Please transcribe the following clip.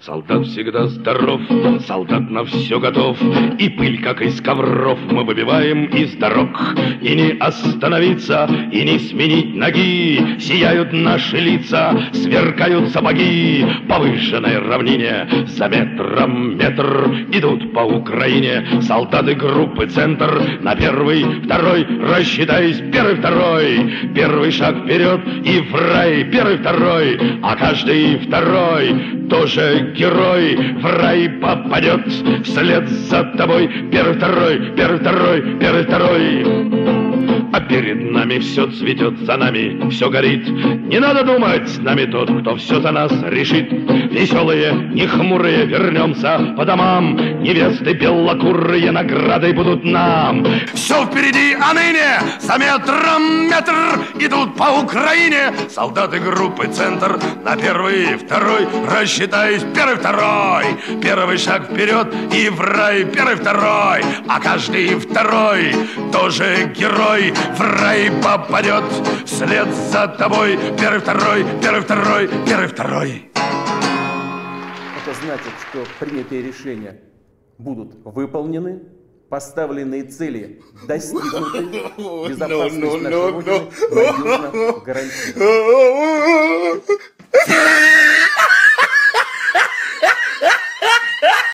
Солдат всегда здоров, солдат на все готов, и пыль, как из ковров, мы выбиваем из дорог. И не остановиться, и не сменить ноги, сияют наши лица, сверкают сапоги. По выжженной равнине за метром метр идут по Украине солдаты группы «Центр». На первый, второй, рассчитаясь, первый, второй. Первый шаг вперед и в рай, первый, второй, а каждый второй тоже герой в рай попадет вслед за тобой. Первый, второй, первый, второй, первый, второй. А перед нами все цветет, за нами все горит. Не надо думать, с нами тот, кто все за нас решит. Веселые, не хмурые, вернемся по домам. Невесты белокурые наградой будут нам. Все впереди, а ныне за метром метр идут по Украине солдаты группы «Центр». На первый, второй, рассчитаюсь, первый, второй. Первый шаг вперед и в рай, первый, второй, а каждый второй тоже герой в рай попадет вслед за тобой. Первый, второй, первый, второй, первый, второй. Это значит, что принятые решения будут выполнены, поставленные цели достигнуты, безопасность нашей Родины надежно гарантирована.